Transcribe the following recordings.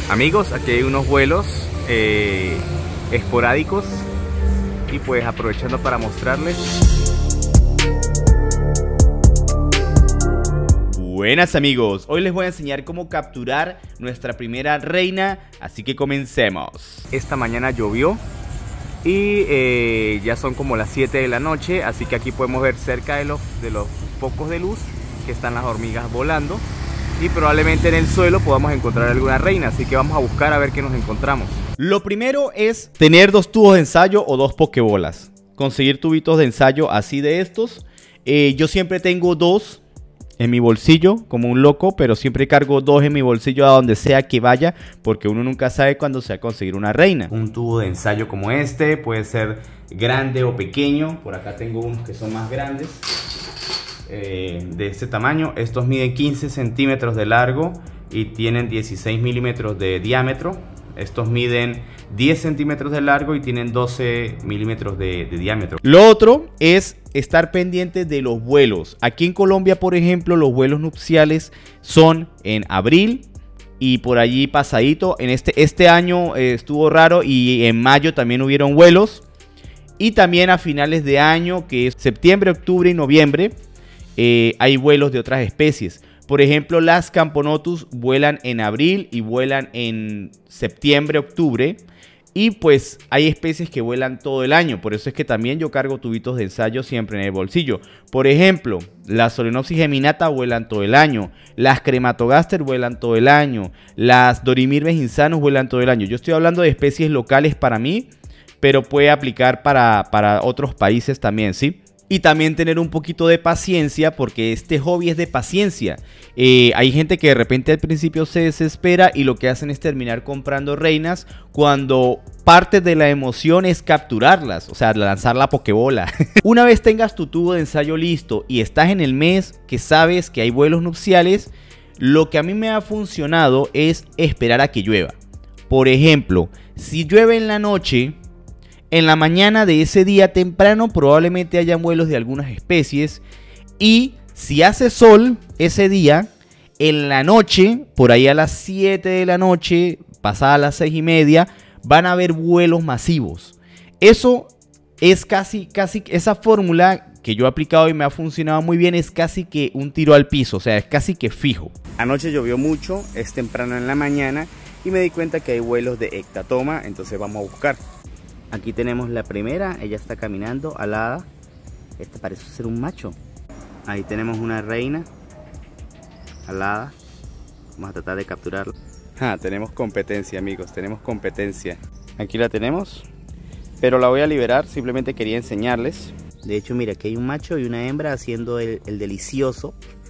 Amigos, aquí hay unos vuelos esporádicos y pues aprovechando para mostrarles. Buenas amigos, hoy les voy a enseñar cómo capturar nuestra primera reina, así que comencemos. Esta mañana llovió y ya son como las 7 de la noche, así que aquí podemos ver cerca de los focos de luz que están las hormigas volando. Y probablemente en el suelo podamos encontrar alguna reina, así que vamos a buscar a ver qué nos encontramos. Lo primero es tener 2 tubos de ensayo o 2 pokebolas. Conseguir tubitos de ensayo así de estos. Yo siempre tengo 2 en mi bolsillo como un loco, pero siempre cargo 2 en mi bolsillo a donde sea que vaya, porque uno nunca sabe cuándo se va a conseguir una reina. Un tubo de ensayo como este puede ser grande o pequeño. Por acá tengo unos que son más grandes. De este tamaño. Estos miden 15 centímetros de largo y tienen 16 milímetros de diámetro. Estos miden 10 centímetros de largo y tienen 12 milímetros de diámetro. Lo otro es estar pendiente de los vuelos. Aquí en Colombia, por ejemplo, los vuelos nupciales son en abril y por allí pasadito. En este año estuvo raro y en mayo también hubieron vuelos. Y también a finales de año, que es septiembre, octubre y noviembre, hay vuelos de otras especies. Por ejemplo, las Camponotus vuelan en abril y vuelan en septiembre, octubre. Y pues hay especies que vuelan todo el año. Por eso es que también yo cargo tubitos de ensayo siempre en el bolsillo. Por ejemplo, las Solenopsis geminata vuelan todo el año. Las Crematogaster vuelan todo el año. Las Dorimirmes insanus vuelan todo el año. Yo estoy hablando de especies locales para mí, pero puede aplicar para otros países también, ¿sí? Y también tener un poquito de paciencia, porque este hobby es de paciencia. Hay gente que de repente al principio se desespera y lo que hacen es terminar comprando reinas cuando parte de la emoción es capturarlas, o sea, lanzar la pokebola. Una vez tengas tu tubo de ensayo listo y estás en el mes que sabes que hay vuelos nupciales, lo que a mí me ha funcionado es esperar a que llueva. Por ejemplo, si llueve en la noche, en la mañana de ese día temprano probablemente hayan vuelos de algunas especies. Y si hace sol ese día, en la noche, por ahí a las 7 de la noche, pasadas las 6:30, van a haber vuelos masivos. Eso es casi esa fórmula que yo he aplicado y me ha funcionado muy bien, es casi que un tiro al piso, o sea, es casi que fijo. Anoche llovió mucho, es temprano en la mañana y me di cuenta que hay vuelos de Ectatoma, entonces vamos a buscar. Aquí tenemos la primera, ella está caminando alada. Este parece ser un macho. Ahí tenemos una reina alada. Vamos a tratar de capturarla. Tenemos competencia, amigos, tenemos competencia. Aquí la tenemos, pero la voy a liberar, simplemente quería enseñarles. De hecho, mira, aquí hay un macho y una hembra haciendo el delicioso.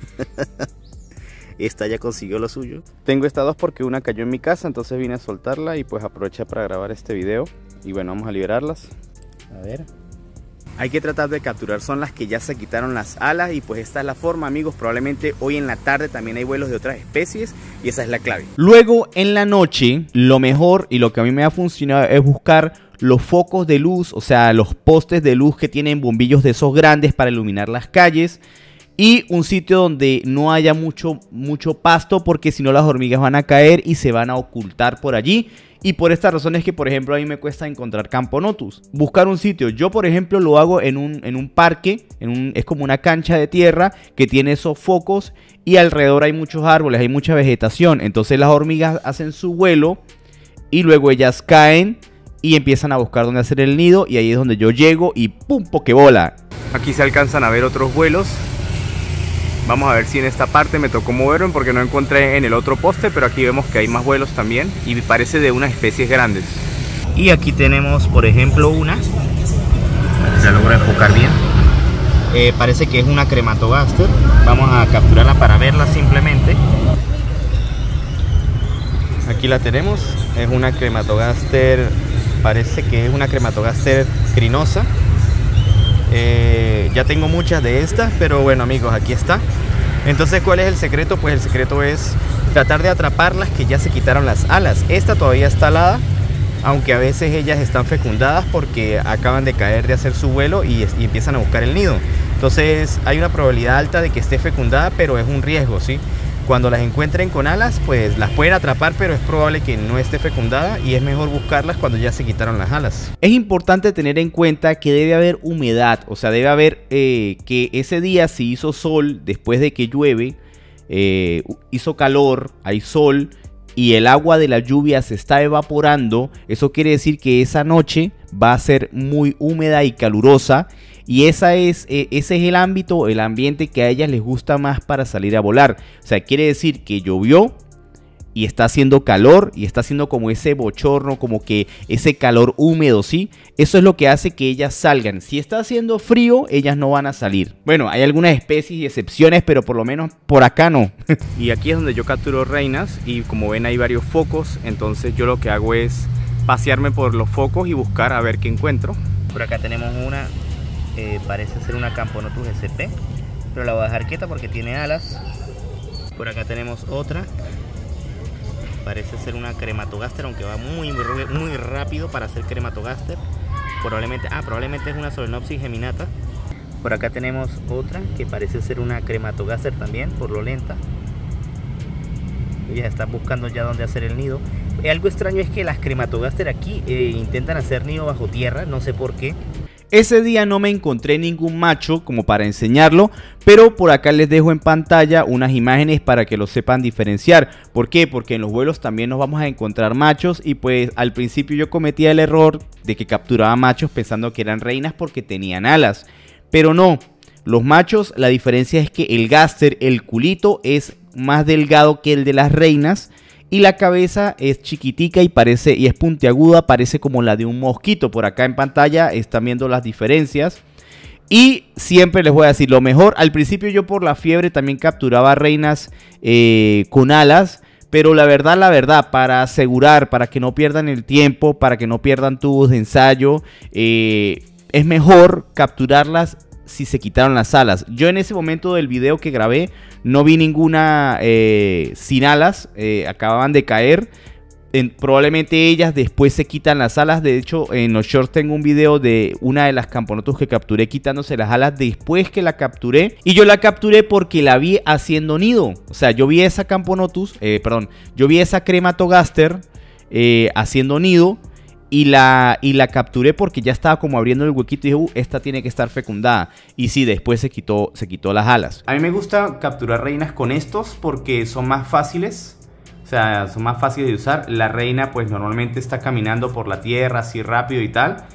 Esta ya consiguió lo suyo. Tengo estas 2 porque una cayó en mi casa, entonces vine a soltarla y pues aproveché para grabar este video. Y bueno, vamos a liberarlas. A ver. Hay que tratar de capturar, son las que ya se quitaron las alas. Y pues esta es la forma, amigos. Probablemente hoy en la tarde también hay vuelos de otras especies y esa es la clave. Luego en la noche, lo mejor y lo que a mí me ha funcionado es buscar los focos de luz, o sea, los postes de luz que tienen bombillos de esos grandes para iluminar las calles. Y un sitio donde no haya mucho pasto, porque si no las hormigas van a caer y se van a ocultar por allí. Y por esta razón es que, por ejemplo, a mí me cuesta encontrar Camponotus. Buscar un sitio. Yo, por ejemplo, lo hago en un parque. Es como una cancha de tierra que tiene esos focos. Y alrededor hay muchos árboles, hay mucha vegetación. Entonces las hormigas hacen su vuelo y luego ellas caen y empiezan a buscar dónde hacer el nido. Y ahí es donde yo llego y ¡pum! Pokebola. Aquí se alcanzan a ver otros vuelos. Vamos a ver si en esta parte me tocó moverme porque no encontré en el otro poste, pero aquí vemos que hay más vuelos también y parece de unas especies grandes. Y aquí tenemos, por ejemplo, una. Se logra enfocar bien. Parece que es una Crematogaster. Vamos a capturarla para verla simplemente. Aquí la tenemos. Es una Crematogaster. Parece que es una Crematogaster crinosa. Ya tengo muchas de estas, pero bueno, amigos, aquí está. Entonces, ¿cuál es el secreto? Pues el secreto es tratar de atrapar las que ya se quitaron las alas. Esta todavía está alada, aunque a veces ellas están fecundadas porque acaban de caer de hacer su vuelo y empiezan a buscar el nido. Entonces hay una probabilidad alta de que esté fecundada, pero es un riesgo, ¿sí? Cuando las encuentren con alas, pues las pueden atrapar, pero es probable que no esté fecundada y es mejor buscarlas cuando ya se quitaron las alas. Es importante tener en cuenta que debe haber humedad, o sea, debe haber que ese día si hizo sol después de que llueve, hizo calor, hay sol y el agua de la lluvia se está evaporando. Eso quiere decir que esa noche va a ser muy húmeda y calurosa. Y ese es el ámbito, el ambiente que a ellas les gusta más para salir a volar. O sea, quiere decir que llovió y está haciendo calor y está haciendo como ese bochorno, como que ese calor húmedo, ¿sí? Eso es lo que hace que ellas salgan. Si está haciendo frío, ellas no van a salir. Bueno, hay algunas especies y excepciones, pero por lo menos por acá no. Y aquí es donde yo capturo reinas y como ven hay varios focos. Entonces yo lo que hago es pasearme por los focos y buscar a ver qué encuentro. Por acá tenemos una... parece ser una Camponotus SP, pero la voy a dejar quieta porque tiene alas. Por acá tenemos otra, parece ser una Crematogaster, aunque va muy rápido para ser Crematogaster. Probablemente es una Solenopsis geminata. Por acá tenemos otra que parece ser una Crematogaster también, por lo lenta. Ellas están buscando ya dónde hacer el nido. Algo extraño es que las Crematogaster aquí intentan hacer nido bajo tierra, no sé por qué. Ese día no me encontré ningún macho como para enseñarlo, pero por acá les dejo en pantalla unas imágenes para que lo sepan diferenciar. ¿Por qué? Porque en los vuelos también nos vamos a encontrar machos y pues al principio yo cometía el error de que capturaba machos pensando que eran reinas porque tenían alas. Pero no, los machos, la diferencia es que el gáster, el culito, es más delgado que el de las reinas. Y la cabeza es chiquitica y es puntiaguda, parece como la de un mosquito. Por acá en pantalla están viendo las diferencias. Y siempre les voy a decir lo mejor. Al principio yo por la fiebre también capturaba reinas con alas. Pero la verdad, para asegurar, para que no pierdan el tiempo, para que no pierdan tubos de ensayo, es mejor capturarlas si se quitaron las alas. Yo en ese momento del video que grabé no vi ninguna sin alas, acababan de caer. Probablemente ellas después se quitan las alas. De hecho en los shorts tengo un video de una de las Camponotus que capturé quitándose las alas después que la capturé. Y yo la capturé porque la vi haciendo nido. O sea, yo vi esa Camponotus, yo vi esa Crematogaster haciendo nido. Y la capturé porque ya estaba como abriendo el huequito y dije, esta tiene que estar fecundada. Y sí, después se quitó las alas. A mí me gusta capturar reinas con estos porque son más fáciles. O sea, son más fáciles de usar. La reina pues normalmente está caminando por la tierra así rápido y tal.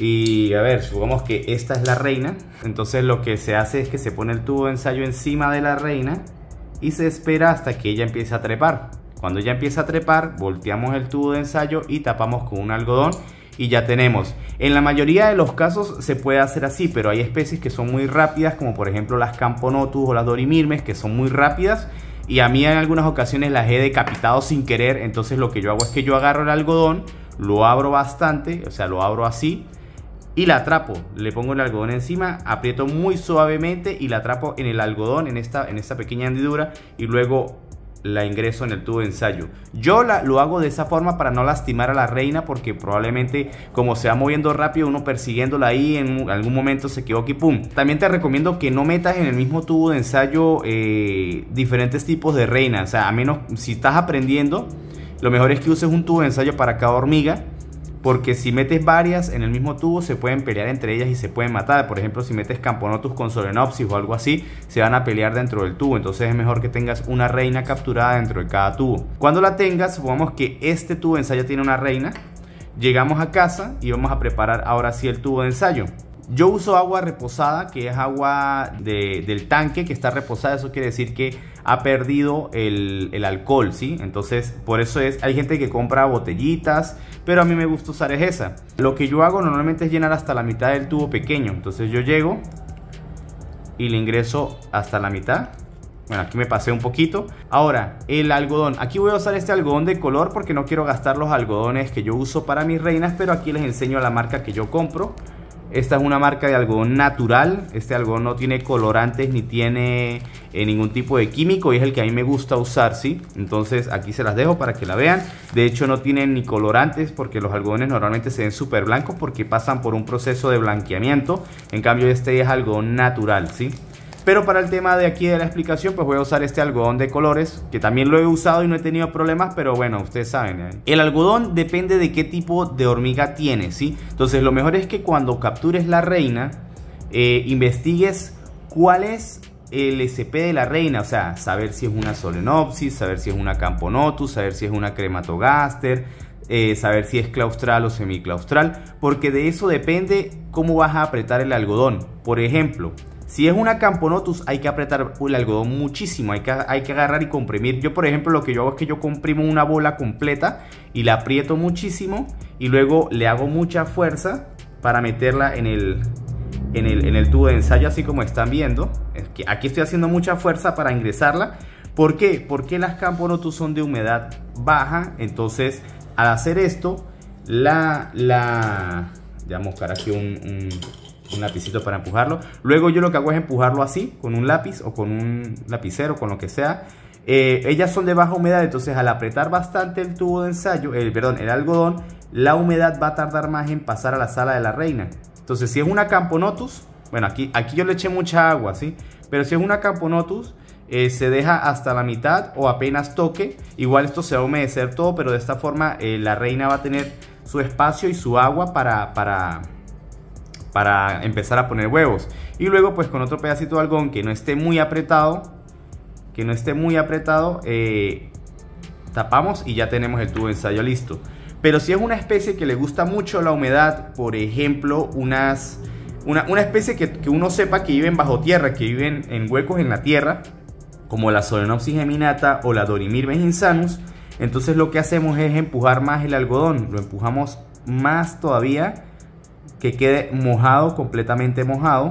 Y a ver, supongamos que esta es la reina. Entonces lo que se hace es que se pone el tubo de ensayo encima de la reina y se espera hasta que ella empiece a trepar. Cuando ya empieza a trepar, volteamos el tubo de ensayo y tapamos con un algodón y ya tenemos. En la mayoría de los casos se puede hacer así, pero hay especies que son muy rápidas, como por ejemplo las Camponotus o las Dorimilmes, que son muy rápidas. Y a mí en algunas ocasiones las he decapitado sin querer. Entonces lo que yo hago es que yo agarro el algodón, lo abro bastante, o sea, lo abro así y la atrapo. Le pongo el algodón encima, aprieto muy suavemente y la atrapo en el algodón, en esta pequeña hendidura, y luego la ingreso en el tubo de ensayo. Yo lo hago de esa forma para no lastimar a la reina, porque probablemente como se va moviendo rápido, uno persiguiéndola ahí en algún momento se equivoque y pum. También te recomiendo que no metas en el mismo tubo de ensayo diferentes tipos de reinas. O sea, a menos si estás aprendiendo, lo mejor es que uses un tubo de ensayo para cada hormiga, porque si metes varias en el mismo tubo se pueden pelear entre ellas y se pueden matar. Por ejemplo, si metes Camponotus con Solenopsis o algo así, se van a pelear dentro del tubo. Entonces es mejor que tengas una reina capturada dentro de cada tubo. Cuando la tengas, supongamos que este tubo de ensayo tiene una reina, llegamos a casa y vamos a preparar ahora sí el tubo de ensayo. Yo uso agua reposada, que es agua del tanque que está reposada. Eso quiere decir que ha perdido el alcohol, ¿sí? Entonces, por eso hay gente que compra botellitas, pero a mí me gusta usar esa. Lo que yo hago normalmente es llenar hasta la mitad del tubo pequeño. Entonces yo llego y le ingreso hasta la mitad. Bueno, aquí me pasé un poquito. Ahora, el algodón. Aquí voy a usar este algodón de color porque no quiero gastar los algodones que yo uso para mis reinas, pero aquí les enseño la marca que yo compro. Esta es una marca de algodón natural. Este algodón no tiene colorantes ni tiene ningún tipo de químico, y es el que a mí me gusta usar, ¿sí? Entonces aquí se las dejo para que la vean. De hecho no tienen ni colorantes, porque los algodones normalmente se ven súper blancos porque pasan por un proceso de blanqueamiento. En cambio este es algodón natural, ¿sí? Pero para el tema de aquí de la explicación, pues voy a usar este algodón de colores, que también lo he usado y no he tenido problemas, pero bueno, ustedes saben, ¿eh? El algodón depende de qué tipo de hormiga tienes, ¿sí? Entonces lo mejor es que cuando captures la reina, investigues cuál es el SP de la reina, o sea, saber si es una Solenopsis, saber si es una Camponotus, saber si es una Crematogaster, saber si es claustral o semiclaustral, porque de eso depende cómo vas a apretar el algodón. Por ejemplo, si es una Camponotus hay que apretar el algodón muchísimo, hay que agarrar y comprimir. Yo por ejemplo lo que yo hago es que yo comprimo una bola completa y la aprieto muchísimo y luego le hago mucha fuerza para meterla en el tubo de ensayo, así como están viendo. Aquí estoy haciendo mucha fuerza para ingresarla. ¿Por qué? Porque las Camponotus son de humedad baja, entonces al hacer esto, ya voy a buscar aquí un lapicito para empujarlo. Luego yo lo que hago es empujarlo así, con un lápiz o con un lapicero, con lo que sea. Ellas son de baja humedad, entonces al apretar bastante el tubo de ensayo, el algodón, la humedad va a tardar más en pasar a la sala de la reina. Entonces si es una Camponotus, bueno, aquí yo le eché mucha agua, ¿sí? Pero si es una Camponotus, se deja hasta la mitad o apenas toque. Igual esto se va a humedecer todo, pero de esta forma la reina va a tener su espacio y su agua para empezar a poner huevos. Y luego pues con otro pedacito de algodón que no esté muy apretado, tapamos y ya tenemos el tubo de ensayo listo. Pero si es una especie que le gusta mucho la humedad, por ejemplo una especie que uno sepa que viven bajo tierra, que viven en huecos en la tierra, como la Solenopsis geminata o la Dorimyrmex insanus, entonces lo que hacemos es empujar más el algodón, lo empujamos más todavía, que quede mojado, completamente mojado,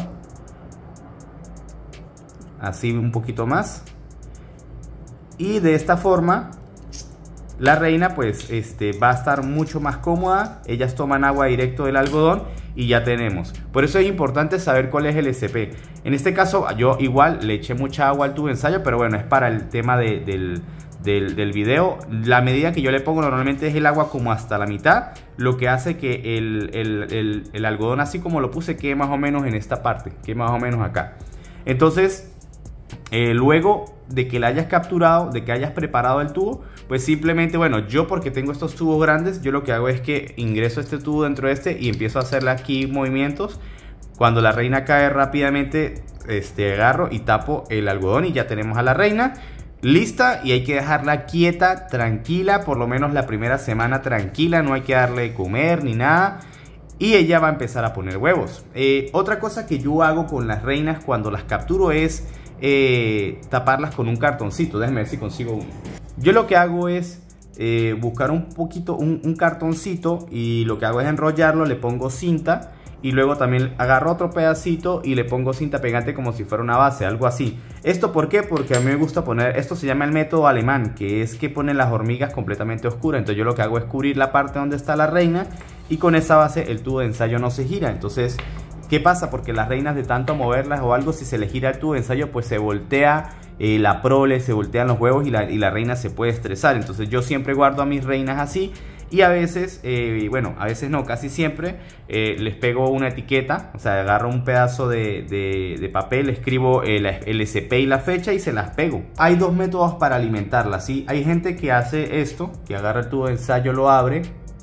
así un poquito más, y de esta forma la reina pues va a estar mucho más cómoda. Ellas toman agua directo del algodón y ya tenemos. Por eso es importante saber cuál es el SP. En este caso yo igual le eché mucha agua al tubo de ensayo, pero bueno, es para el tema del video. La medida que yo le pongo normalmente es el agua como hasta la mitad, lo que hace que el algodón, así como lo puse, quede más o menos en esta parte, quede más o menos acá. Entonces luego de que la hayas capturado, de que hayas preparado el tubo, pues simplemente, bueno, yo porque tengo estos tubos grandes, yo lo que hago es que ingreso este tubo dentro de y empiezo a hacerle aquí movimientos. Cuando la reina cae rápidamente, agarro y tapo el algodón y ya tenemos a la reina lista. Y hay que dejarla quieta, tranquila, por lo menos la primera semana tranquila, no hay que darle de comer ni nada. Y ella va a empezar a poner huevos. Otra cosa que yo hago con las reinas cuando las capturo es taparlas con un cartoncito. Déjenme ver si consigo uno. Yo lo que hago es buscar un cartoncito, y lo que hago es enrollarlo, le pongo cinta y luego también agarro otro pedacito y le pongo cinta pegante como si fuera una base, algo así. ¿Esto por qué? Porque a mí me gusta poner, esto se llama el método alemán, que es que ponen las hormigas completamente oscuras. Entonces yo lo que hago es cubrir la parte donde está la reina y con esa base el tubo de ensayo no se gira. Entonces, ¿qué pasa? Porque las reinas, de tanto moverlas o algo, si se le gira el tubo de ensayo, pues se voltea la prole, se voltean los huevos y la reina se puede estresar. Entonces yo siempre guardo a mis reinas así. Y a veces, bueno, a veces no, casi siempre les pego una etiqueta. O sea, agarro un pedazo de papel, escribo el SP y la fecha y se las pego. Hay dos métodos para alimentarlas, ¿sí? Hay gente que hace esto, que agarra el tubo de ensayo, lo abre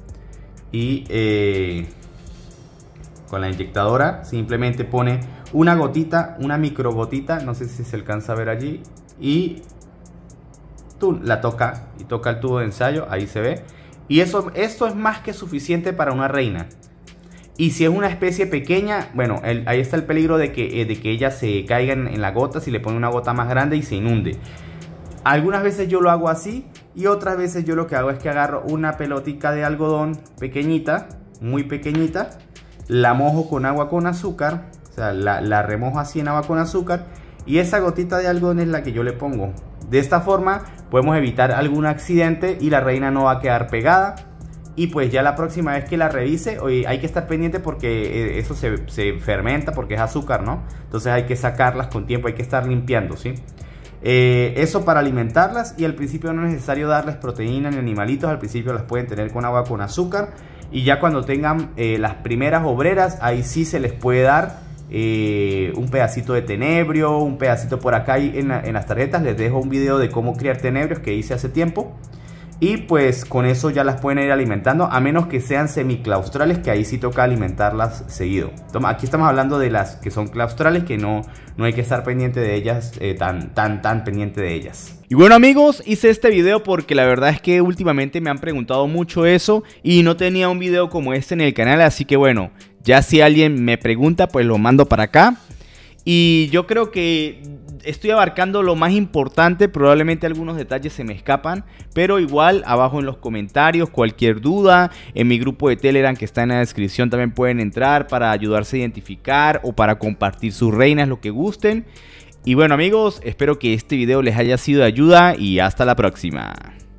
y con la inyectadora simplemente pone una gotita, una micro gotita, no sé si se alcanza a ver allí, y tú la toca y toca el tubo de ensayo, ahí se ve. Y esto es más que suficiente para una reina. Y si es una especie pequeña, bueno, ahí está el peligro de que ellas se caigan en la gota si le pone una gota más grande y se inunde. Algunas veces yo lo hago así y otras veces yo lo que hago es que agarro una pelotica de algodón pequeñita, muy pequeñita, la mojo con agua con azúcar, o sea, la remojo así en agua con azúcar, y esa gotita de algodón es la que yo le pongo. De esta forma podemos evitar algún accidente y la reina no va a quedar pegada. Y pues ya la próxima vez que la revise, hay que estar pendiente porque eso se fermenta porque es azúcar, ¿no? Entonces hay que sacarlas con tiempo, hay que estar limpiando, ¿sí? Eso para alimentarlas, y al principio no es necesario darles proteína ni animalitos. Al principio las pueden tener con agua con azúcar, y ya cuando tengan las primeras obreras, ahí sí se les puede dar un pedacito de tenebrio, un pedacito por acá, y en las tarjetas les dejo un video de cómo criar tenebrios que hice hace tiempo. Y pues con eso ya las pueden ir alimentando, a menos que sean semiclaustrales, que ahí sí toca alimentarlas seguido. Aquí estamos hablando de las que son claustrales, que no hay que estar pendiente de ellas, tan pendiente de ellas. Y bueno amigos, hice este video porque la verdad es que últimamente me han preguntado mucho eso y no tenía un video como este en el canal, así que bueno, ya si alguien me pregunta pues lo mando para acá. Y yo creo que estoy abarcando lo más importante, probablemente algunos detalles se me escapan, pero igual abajo en los comentarios cualquier duda, en mi grupo de Telegram que está en la descripción también pueden entrar para ayudarse a identificar o para compartir sus reinas, lo que gusten. Y bueno amigos, espero que este video les haya sido de ayuda y hasta la próxima.